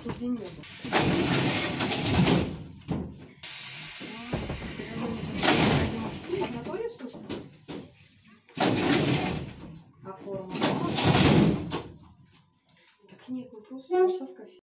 нигде не было. Максим, Анатолий все? А форма? Так нет, ну просто пошла в кафе.